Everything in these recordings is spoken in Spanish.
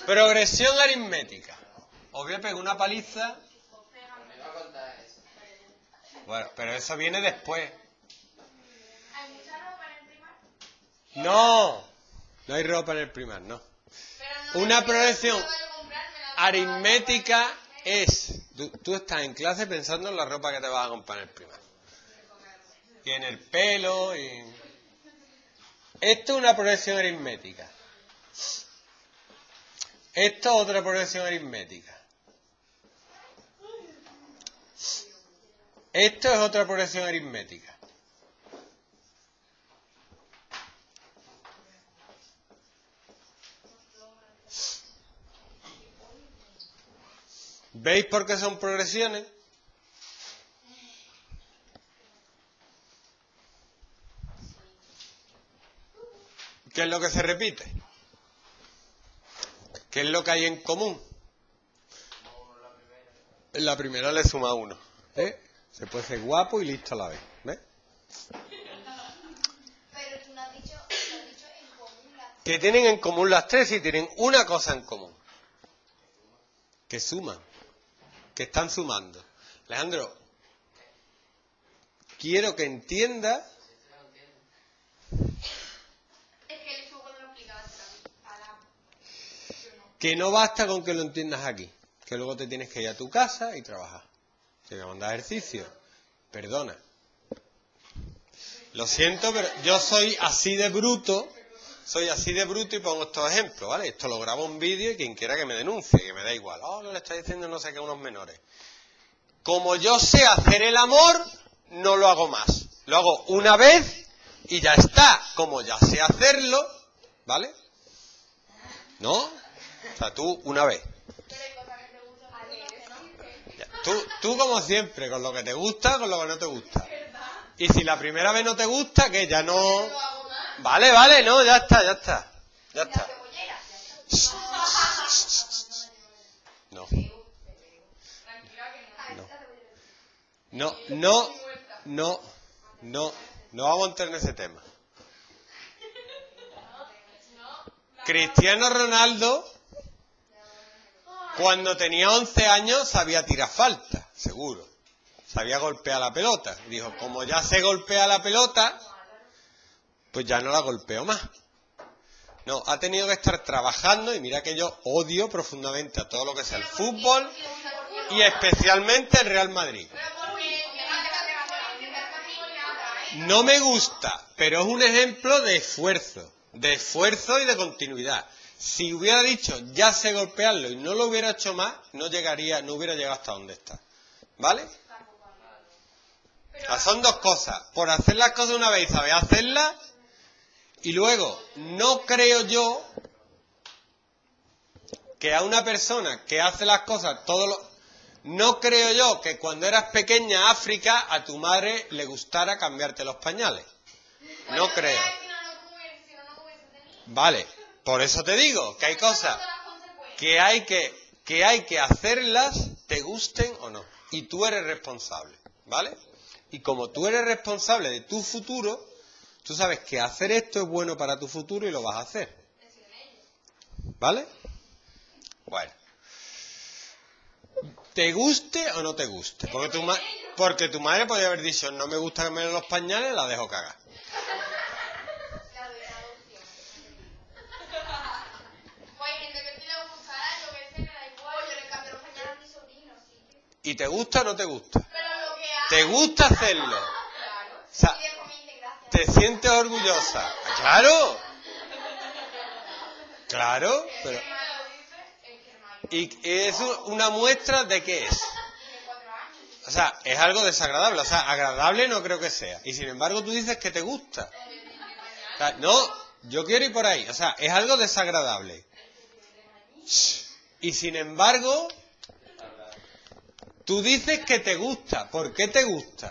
Progresión aritmética. Os voy a pegar una paliza. Bueno, pero eso viene después. ¿Hay mucha ropa en el primar? No hay ropa en el primar, no. Una progresión aritmética es... Tú estás en clase pensando en la ropa que te vas a comprar en el primar. Y en el pelo y... Esto es una progresión aritmética. Esto es otra progresión aritmética. Esto es otra progresión aritmética. ¿Veis por qué son progresiones? ¿Qué es lo que se repite? ¿Qué es lo que hay en común? En la primera le suma 1. Se puede ser guapo y listo a la vez. ¿Ves? Pero tú no has dicho en común las... ¿Qué tienen en común las tres? Y tienen una cosa en común. Que suman. Que están sumando. Alejandro, quiero que entiendas... Es que el fútbol lo explicaba Que no basta con que lo entiendas aquí. Que luego te tienes que ir a tu casa y trabajar. Te voy a mandar ejercicio. Perdona. Lo siento, pero yo soy así de bruto. Soy así de bruto y pongo estos ejemplos, ¿vale? Esto lo grabo en vídeo y quien quiera que me denuncie, que me da igual. Oh, no le está diciendo no sé qué a unos menores. Como yo sé hacer el amor, no lo hago más. Lo hago una vez y ya está. Como ya sé hacerlo, ¿vale? ¿No? O sea, tú una vez. Tú como siempre, con lo que te gusta, con lo que no te gusta. Y si la primera vez no te gusta, que ya no... Vale, no, ya está. No vamos a entrar en ese tema. Cristiano Ronaldo, cuando tenía 11 años, sabía tirar falta, seguro. Sabía golpear la pelota. Dijo, como ya sé golpear la pelota, pues ya no la golpeo más. No, ha tenido que estar trabajando, y mira que yo odio profundamente a todo lo que sea el fútbol, y especialmente el Real Madrid. No me gusta, pero es un ejemplo de esfuerzo y de continuidad. Si hubiera dicho, ya sé golpearlo, y no lo hubiera hecho más, no hubiera llegado hasta donde está. ¿Vale? Son dos cosas. Por hacer las cosas una vez y saber hacerlas, y luego, no creo yo que a una persona que hace las cosas no creo yo que cuando eras pequeña, África, a tu madre le gustara cambiarte los pañales. No creo. Vale, por eso te digo que hay cosas que hay que hacerlas, te gusten o no. Y tú eres responsable, ¿vale? Y como tú eres responsable de tu futuro, tú sabes que hacer esto es bueno para tu futuro y lo vas a hacer. ¿Vale? Bueno. ¿Te guste o no te guste? Porque tu madre podría haber dicho, no me gusta que me den los pañales, la dejo cagar. ¿Y te gusta o no te gusta? ¿Te gusta hacerlo? O sea, ¿te sientes orgullosa? Claro, pero... ¿Y es una muestra de qué es? O sea, es algo desagradable. O sea, agradable no creo que sea. Y sin embargo tú dices que te gusta. O sea, no, yo quiero ir por ahí. O sea, es algo desagradable. Y sin embargo, tú dices que te gusta. ¿Por qué te gusta?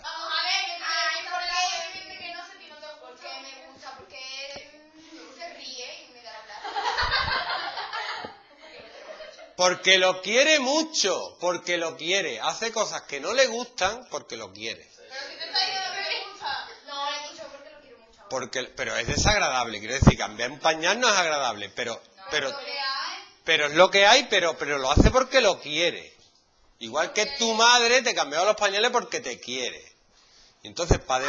Porque lo quiere mucho, porque lo quiere. Hace cosas que no le gustan porque lo quiere. Pero si te está diciendo que le gusta. No, le he dicho porque lo quiero mucho. Pero es desagradable, quiero decir, cambiar un pañal no es agradable, pero Pero es lo que hay, pero lo hace porque lo quiere. Igual que tu madre te cambió los pañales porque te quiere. Y entonces, padre...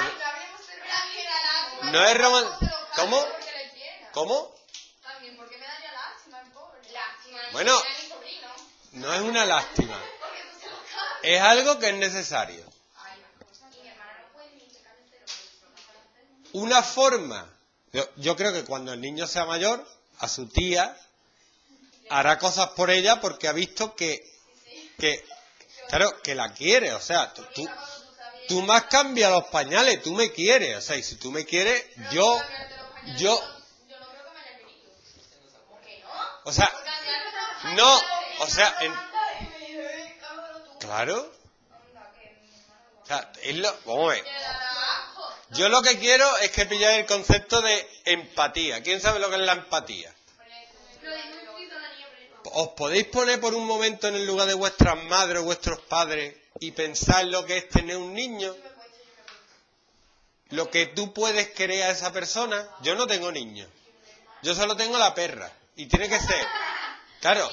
No es romántico. ¿Cómo? ¿Cómo? También porque me daría lástima el pobre. Lástima. Bueno, no es una lástima. Es algo que es necesario. Una forma. Yo creo que cuando el niño sea mayor, a su tía hará cosas por ella porque ha visto que claro, que la quiere. O sea, tú me has cambiado los pañales, tú me quieres. O sea, y si tú me quieres, yo Yo no creo que me haya querido. ¿Por qué no? O sea, no, o sea, claro. O sea, vamos a ver. Yo lo que quiero es que pilláis el concepto de empatía. ¿Quién sabe lo que es la empatía? ¿Os podéis poner por un momento en el lugar de vuestras madres o vuestros padres y pensar lo que es tener un niño? Lo que tú puedes querer a esa persona. Yo no tengo niños. Yo solo tengo la perra. Y tiene que ser, claro,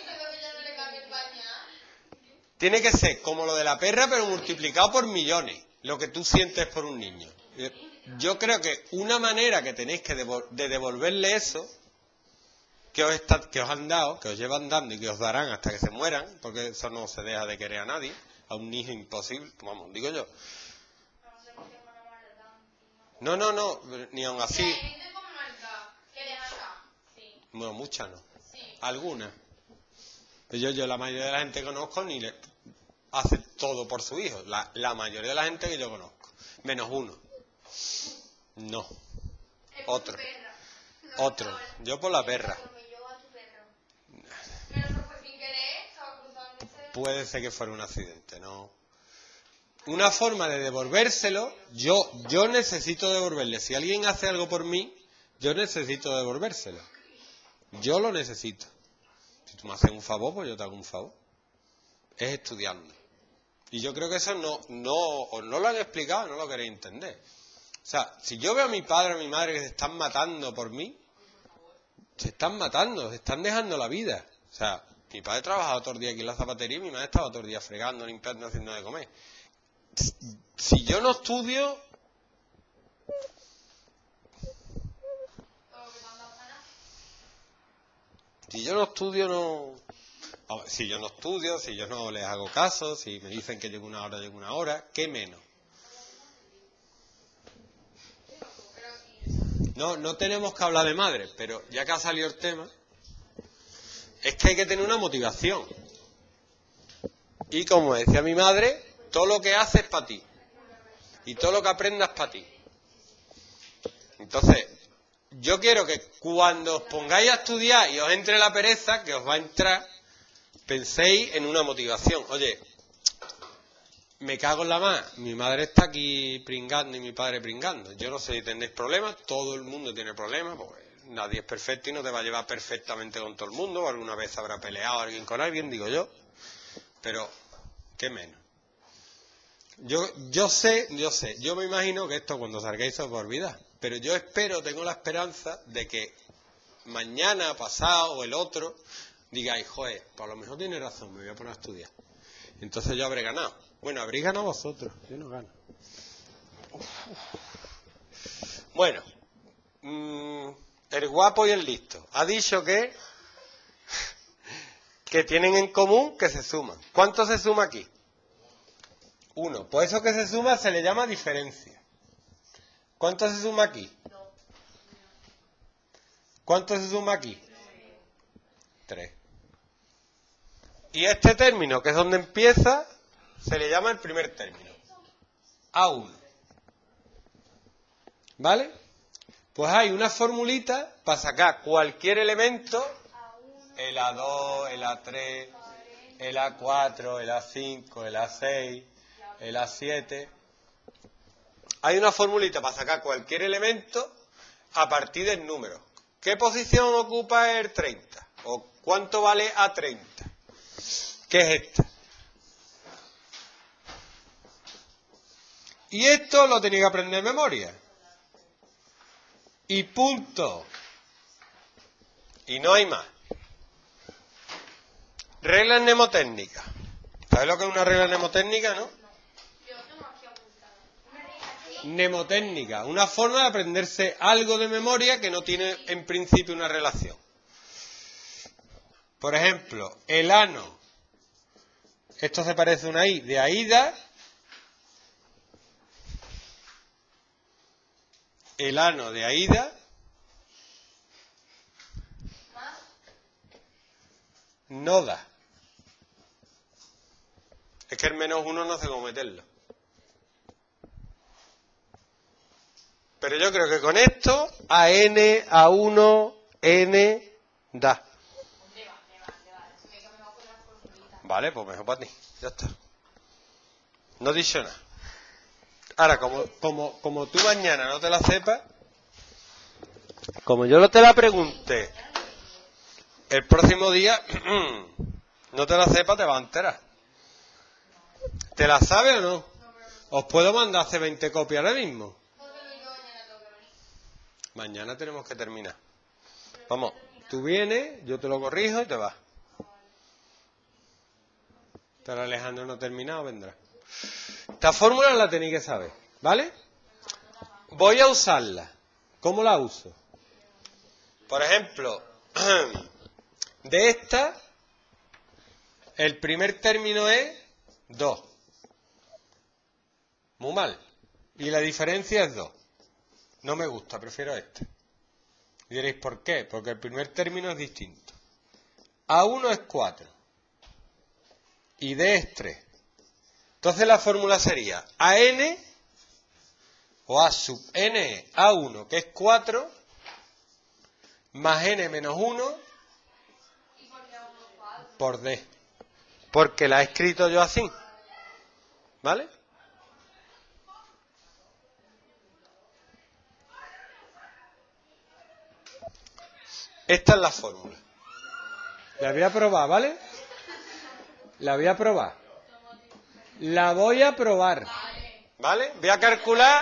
tiene que ser como lo de la perra, pero multiplicado por millones, lo que tú sientes por un niño. Yo creo que una manera que tenéis de devolverle eso, que os han dado, que os llevan dando y que os darán hasta que se mueran, porque eso no se deja de querer a nadie, a un niño imposible, vamos, digo yo. No, ni aun así. Bueno, muchas no. Algunas. Yo la mayoría de la gente que conozco ni le hace todo por su hijo. La mayoría de la gente que yo conozco. Menos uno. No. Otro. Yo por la perra. Puede ser que fuera un accidente, ¿no? Una forma de devolvérselo, yo necesito devolverle. Si alguien hace algo por mí, yo necesito devolvérselo. Yo lo necesito. Si tú me haces un favor, pues yo te hago un favor. Es estudiando. Y yo creo que eso no lo han explicado, no lo queréis entender. O sea, si yo veo a mi padre o a mi madre que se están matando por mí, se están matando, se están dejando la vida. O sea, mi padre trabajaba todo el día aquí en la zapatería y mi madre estaba todo el día fregando, limpiando, haciendo de comer. Si yo no estudio... Si yo no estudio, no... Si yo no estudio, si yo no les hago caso, si me dicen que llego una hora, ¿qué menos? No tenemos que hablar de madre, pero ya que ha salido el tema, es que hay que tener una motivación. Y como decía mi madre, todo lo que haces es para ti. Y todo lo que aprendas para ti. Entonces, yo quiero que cuando os pongáis a estudiar y os entre la pereza, que os va a entrar, penséis en una motivación. Oye, me cago en la más, mi madre está aquí pringando y mi padre pringando. Yo no sé si tenéis problemas, todo el mundo tiene problemas, porque nadie es perfecto y no te va a llevar perfectamente con todo el mundo, o alguna vez habrá peleado alguien con alguien, digo yo. Pero, ¿qué menos? Yo me imagino que esto cuando salgáis se os va a olvidar, pero yo tengo la esperanza de que mañana, pasado o el otro, digáis, joder, pues a lo mejor tiene razón, me voy a poner a estudiar. Entonces yo habré ganado. Bueno, habréis ganado vosotros, yo no gano. Bueno, el guapo y el listo ha dicho que tienen en común que se suman. ¿Cuánto se suma aquí? 1. Pues eso que se suma se le llama diferencia. ¿Cuánto se suma aquí? ¿Cuánto se suma aquí? 3. Y este término, que es donde empieza, se le llama el primer término. A1. ¿Vale? Pues hay una formulita para sacar cualquier elemento, el A2, el A3, el A4, el A5, el A6, el A7. Hay una formulita para sacar cualquier elemento a partir del número. ¿Qué posición ocupa el 30? ¿O cuánto vale A30? ¿Qué es esta? Y esto lo tenía que aprender de memoria. Y punto. Y no hay más. Reglas mnemotécnicas. ¿Sabes lo que es una regla mnemotécnica, no? Yo tengo aquí apuntada. Una regla así. Mnemotécnica, una forma de aprenderse algo de memoria que no tiene en principio una relación. Por ejemplo, el ano. Esto se parece a una I de Aida. El ano de Aida. Más. No da. Es que el -1 no sé cómo meterlo. Pero yo creo que con esto, AN, A1, N, da. Le va. Se me queda mejor con la formulita. Vale, pues mejor para ti. Ya está. No he dicho nada. Ahora, como tú mañana no te la sepas, como yo no te la pregunte, el próximo día no te la sepas, te vas a enterar. ¿Te la sabes o no? Os puedo mandar hace 20 copias ahora mismo. Mañana tenemos que terminar. Vamos, tú vienes, yo te lo corrijo y te vas. Pero Alejandro no ha terminado, vendrá. Esta fórmula la tenéis que saber, ¿vale? Voy a usarla. ¿Cómo la uso? Por ejemplo, de esta, el primer término es 2. Muy mal. Y la diferencia es 2. No me gusta, prefiero este. Y diréis, ¿por qué? Porque el primer término es distinto. A1 es 4. Y D es 3. Entonces la fórmula sería AN o A sub N es A1, que es 4, más N menos 1 por D. Porque la he escrito yo así. ¿Vale? Esta es la fórmula. La voy a probar, ¿vale? La voy a probar. La voy a probar. ¿Vale? Voy a calcular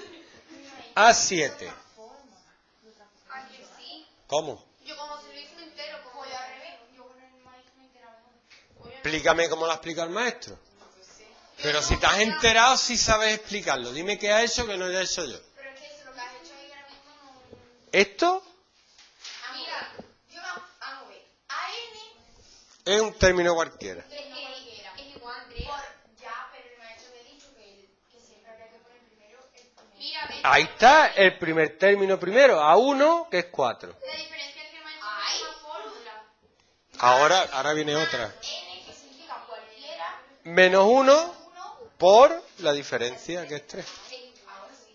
A7. Aquí sí. ¿Cómo? Yo como si lo hice entero, pues voy al revés. Yo con el maíz me enteraba mejor. Explícame cómo lo ha explicado el maestro. Pero si te has enterado, sí sabes explicarlo. Dime qué ha hecho que no haya hecho yo. Pero es que eso, lo que has hecho ahí ahora mismo no... Esto Mira, yo vamos a ver. AN es un término cualquiera. es igual, Andrea. Ya, pero el maestro me ha dicho que siempre habría que poner primero el primero. Mira, ve. Ahí está el primer término primero, A1, que es 4. La diferencia es que el maestro me una fórmula. Ahora viene otra. N, que significa cualquiera, Menos 1 uno, por la diferencia, que es 3. ahora sí.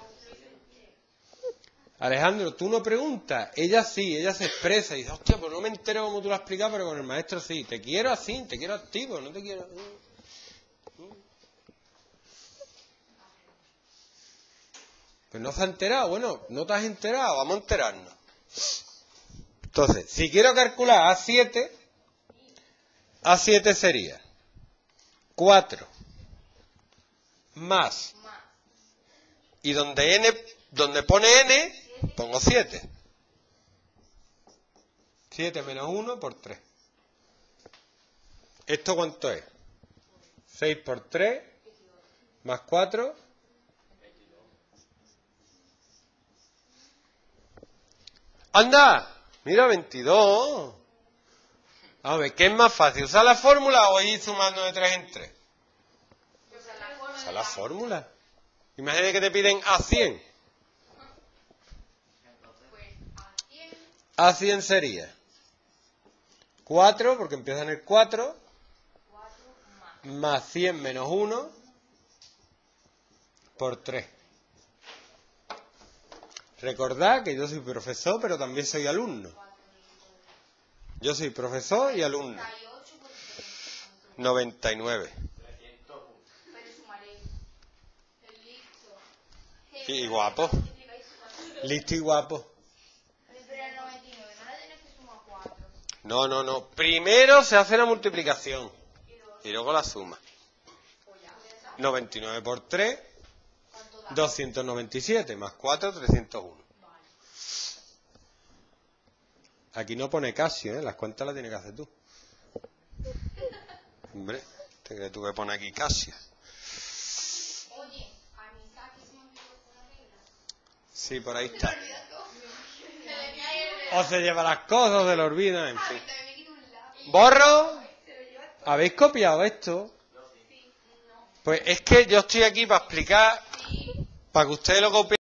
Alejandro, tú no preguntas, ella sí, ella se expresa y dice, hostia, pues no me entero cómo tú lo has explicado, pero con el maestro sí. Te quiero así, te quiero activo, no te quiero... Pues no se ha enterado, bueno, no te has enterado, vamos a enterarnos. Entonces, si quiero calcular A7 sería 4 más, y donde pone N, pongo 7. 7 menos 1 por 3. ¿Esto cuánto es? 6 por 3 más 4. ¡Anda! Mira, 22. A ver, ¿qué es más fácil? ¿Usar la fórmula o ir sumando de 3 en 3? Usar la fórmula. Imagínate que te piden A100. A100 sería 4, porque empieza en el 4, más 100 menos 1 por 3. Recordad que yo soy profesor, pero también soy alumno. Yo soy profesor y alumno. 99. Y guapo. Listo y guapo. Pero el 99 no le tienes que sumar 4. No. Primero se hace la multiplicación. Y luego la suma. 99 por 3, 297. Más 4, 301. Aquí no pone Casio, ¿eh? Las cuentas las tienes que hacer tú. Hombre, ¿te crees tú que pone aquí Casia? Oye, amistad, que se me olvidó una regla. Sí, por ahí está. Se le olvida O se lleva las cosas, se lo olvida, en fin. también me quito un lápiz. ¿Borro? Se lo lleva ¿Habéis copiado esto? sí, no. Pues es que yo estoy aquí para explicar, para que ustedes lo copien.